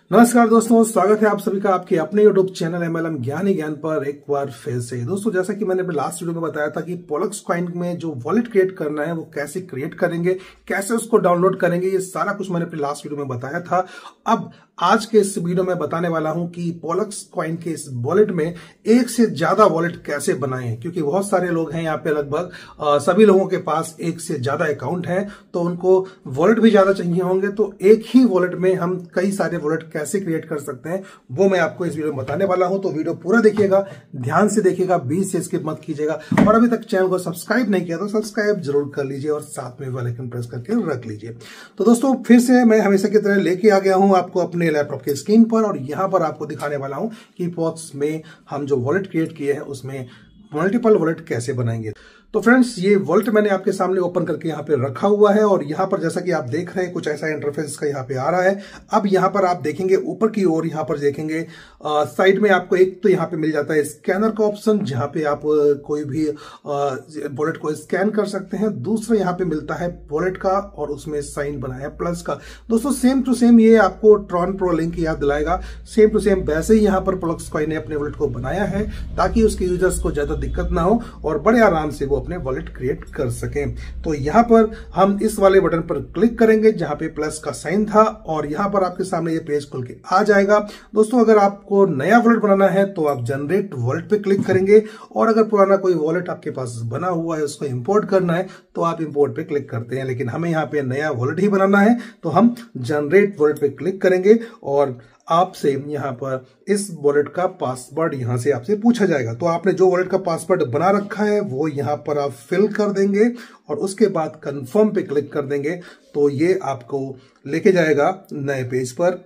नमस्कार दोस्तों, स्वागत है आप सभी का आपके अपने YouTube चैनल MLM ज्ञानी ज्ञान पर एक बार फिर से। दोस्तों, जैसा कि मैंने अपने लास्ट वीडियो में बताया था कि पोलक्स कॉइन में जो वॉलेट क्रिएट करना है वो कैसे क्रिएट करेंगे, कैसे उसको डाउनलोड करेंगे, ये सारा कुछ मैंने अपने लास्ट वीडियो में बताया था। अब आज के इस वीडियो में बताने वाला हूं कि पोलक्स कॉइन के इस वॉलेट में एक से ज्यादा वॉलेट कैसे बनाएं, क्योंकि बहुत सारे लोग हैं यहाँ पे, लगभग सभी लोगों के पास एक से ज्यादा अकाउंट है, तो उनको वॉलेट भी ज्यादा चाहिए होंगे। तो एक ही वॉलेट में हम कई सारे वॉलेट कैसे क्रिएट कर सकते हैं वो मैं आपको इस वीडियो में बताने वाला हूं। तो वीडियो पूरा देखिएगा, ध्यान से देखिएगा, बीच से स्किप मत कीजिएगा। और अभी तक चैनल को सब्सक्राइब नहीं किया तो सब्सक्राइब जरूर कर लीजिए और साथ में बेल आइकन प्रेस करके रख लीजिए। तो दोस्तों, फिर से मैं हमेशा की तरह लेके आ गया हूं आपको अपने लैपटॉप के स्क्रीन पर, और यहां पर आपको दिखाने वाला हूं कि पोलक्स में हम जो वॉलेट क्रिएट किए हैं उसमें मल्टीपल वॉलेट कैसे बनाएंगे। तो फ्रेंड्स, ये वॉलेट मैंने आपके सामने ओपन करके यहाँ पे रखा हुआ है, और यहाँ पर जैसा कि आप देख रहे हैं कुछ ऐसा इंटरफेस का यहाँ पे आ रहा है। अब यहाँ पर आप देखेंगे ऊपर की ओर, यहाँ पर देखेंगे साइड में आपको एक तो यहाँ पे मिल जाता है स्कैनर का ऑप्शन, जहाँ पे आप कोई भी वॉलेट को स्कैन कर सकते हैं। दूसरा यहाँ पे मिलता है वॉलेट का, और उसमें साइन बना है प्लस का। दोस्तों, सेम टू सेम ये आपको ट्रॉन प्रो लिंक याद दिलाएगा, सेम टू सेम वैसे ही यहाँ पर पोलक्स कॉइन ने अपने वॉलेट को बनाया है, ताकि उसके यूजर्स को ज्यादा दिक्कत ना हो और बड़े आराम से वो अपने वॉलेट क्रिएट कर सकें। तो यहां पर हम इस वाले बटन पर क्लिक करेंगे जहां पे प्लस का साइन था, और यहां पर आपके सामने ये पेज खुल के आ जाएगा। दोस्तों, अगर आपको नया वॉलेट बनाना है तो आप जनरेट वॉलेट पे क्लिक करेंगे, और अगर पुराना कोई वॉलेट आपके पास बना हुआ है उसको इंपोर्ट करना है तो आप इंपोर्ट पे क्लिक करते हैं। लेकिन हमें यहाँ पे नया वॉलेट ही बनाना है तो हम जनरेट वॉलेट पे क्लिक करेंगे, और आपसे यहाँ पर इस वॉलेट का पासवर्ड यहाँ से आपसे पूछा जाएगा। तो आपने जो वॉलेट का पासवर्ड बना रखा है वो यहाँ पर आप फिल कर देंगे, और उसके बाद कंफर्म पे क्लिक कर देंगे। तो ये आपको लेके जाएगा नए पेज पर,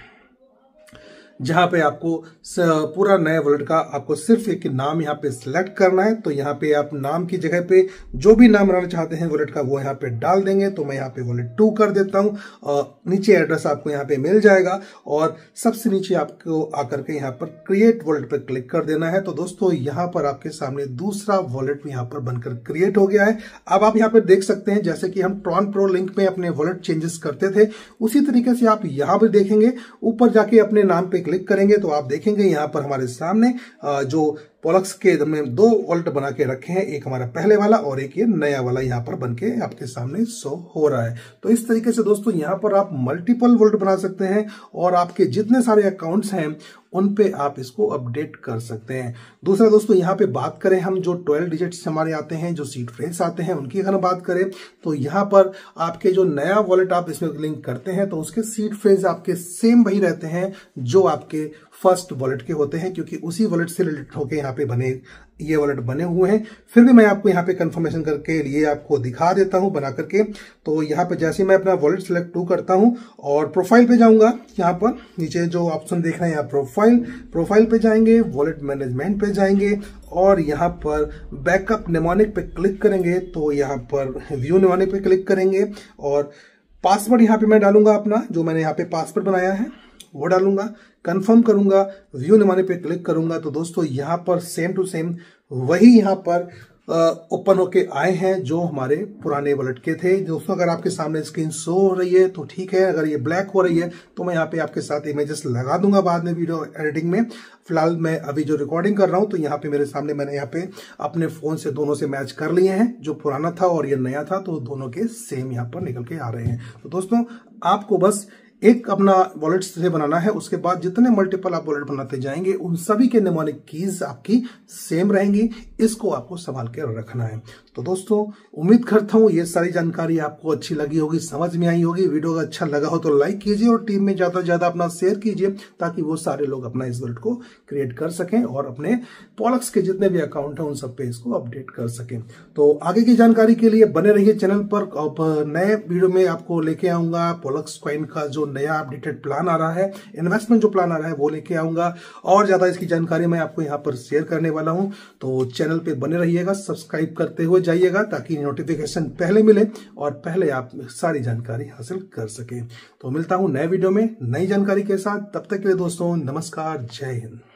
जहां पे आपको पूरा नया वॉलेट का आपको सिर्फ एक नाम यहाँ पे सिलेक्ट करना है। तो यहाँ पे आप नाम की जगह पे जो भी नाम बनाना चाहते हैं वॉलेट का वो यहाँ पे डाल देंगे। तो मैं यहाँ पे वॉलेट 2 कर देता हूँ, नीचे एड्रेस आपको यहाँ पे मिल जाएगा, और सबसे नीचे आपको आकर के यहाँ पर क्रिएट वॉलेट पर क्लिक कर देना है। तो दोस्तों, यहाँ पर आपके सामने दूसरा वॉलेट यहाँ पर बनकर क्रिएट हो गया है। अब आप यहाँ पे देख सकते हैं, जैसे कि हम ट्रॉन प्रो लिंक में अपने वॉलेट चेंजेस करते थे, उसी तरीके से आप यहाँ पर देखेंगे, ऊपर जाके अपने नाम पे क्लिक करेंगे तो आप देखेंगे यहाँ पर हमारे सामने जो पोलक्स के हमने 2 वॉलेट बना के रखे हैं, एक हमारा पहले वाला और एक ये नया वाला यहाँ पर बनके आपके सामने शो हो रहा है। तो इस तरीके से दोस्तों यहाँ पर आप मल्टीपल वॉलेट बना सकते हैं, और आपके जितने सारे अकाउंट्स हैं उन पे आप इसको अपडेट कर सकते हैं। दूसरा दोस्तों, यहाँ पे बात करें हम, जो 12 डिजिट्स हमारे आते हैं, जो सीड फ्रेज आते हैं, उनकी अगर बात करें तो यहाँ पर आपके जो नया वॉलेट आप इसमें लिंक करते हैं तो उसके सीड फ्रेज आपके सेम वही रहते हैं जो आपके फर्स्ट वॉलेट के होते हैं, क्योंकि उसी वॉलेट से रिलेटेड होकर यहाँ पे बने ये वॉलेट बने हुए हैं। फिर भी मैं आपको यहाँ पे कंफर्मेशन करके लिए आपको दिखा देता हूँ बना करके। तो यहाँ पे जैसे मैं अपना वॉलेट सिलेक्ट 2 करता हूँ और प्रोफाइल पे जाऊंगा, यहाँ पर नीचे जो ऑप्शन देख रहे हैं आप प्रोफाइल पे जाएंगे, वॉलेट मैनेजमेंट पे जाएंगे, और यहाँ पर बैकअप निमोनिक पे क्लिक करेंगे। तो यहाँ पर व्यू निमोनिक पे क्लिक करेंगे, और पासवर्ड यहाँ पे मैं डालूंगा अपना, जो मैंने यहाँ पे पासवर्ड बनाया है वो डालूंगा, कंफर्म करूंगा, व्यू निमाने पे क्लिक करूंगा। तो दोस्तों, यहाँ पर सेम टू सेम वही यहाँ पर ओपन होके आए हैं जो हमारे पुराने वॉलेट के थे। दोस्तों, अगर आपके सामने स्क्रीन शो हो रही है तो ठीक है, अगर ये ब्लैक हो रही है तो मैं यहाँ पे आपके साथ इमेजेस लगा दूंगा बाद में वीडियो एडिटिंग में। फिलहाल मैं अभी जो रिकॉर्डिंग कर रहा हूं तो यहाँ पे मेरे सामने मैंने यहाँ पे अपने फोन से दोनों से मैच कर लिए हैं, जो पुराना था और ये नया था, तो दोनों के सेम यहाँ पर निकल के आ रहे हैं। तो दोस्तों, आपको बस एक अपना वॉलेट से बनाना है, उसके बाद जितने मल्टीपल आप वॉलेट बनाते जाएंगे उन सभी के निमोनिक कीज आपकी सेम रहेंगी। इसको आपको संभाल के रखना है। तो दोस्तों, उम्मीद करता हूं ये सारी जानकारी आपको अच्छी लगी होगी, समझ में आई होगी। वीडियो का अच्छा लगा हो तो लाइक कीजिए, और टीम में ज्यादा से ज्यादा अपना शेयर कीजिए, ताकि वो सारे लोग अपना इस वॉलेट को क्रिएट कर सकें और अपने पोलक्स के जितने भी अकाउंट है उन सब पे इसको अपडेट कर सकें। तो आगे की जानकारी के लिए बने रहिए चैनल पर, और नए वीडियो में आपको लेके आऊंगा पोलक्स कॉइन का जो नया अपडेटेड प्लान आ रहा है, इन्वेस्टमेंट जो प्लान आ रहा है वो लेके आऊंगा, और ज्यादा इसकी जानकारी मैं आपको यहाँ पर शेयर करने वाला हूं। तो चैनल पे बने रहिएगा, सब्सक्राइब करते हुए जाइएगा, ताकि नोटिफिकेशन पहले मिले और पहले आप सारी जानकारी हासिल कर सके। तो मिलता हूं नए वीडियो में नई जानकारी के साथ, तब तक के लिए दोस्तों नमस्कार, जय हिंद।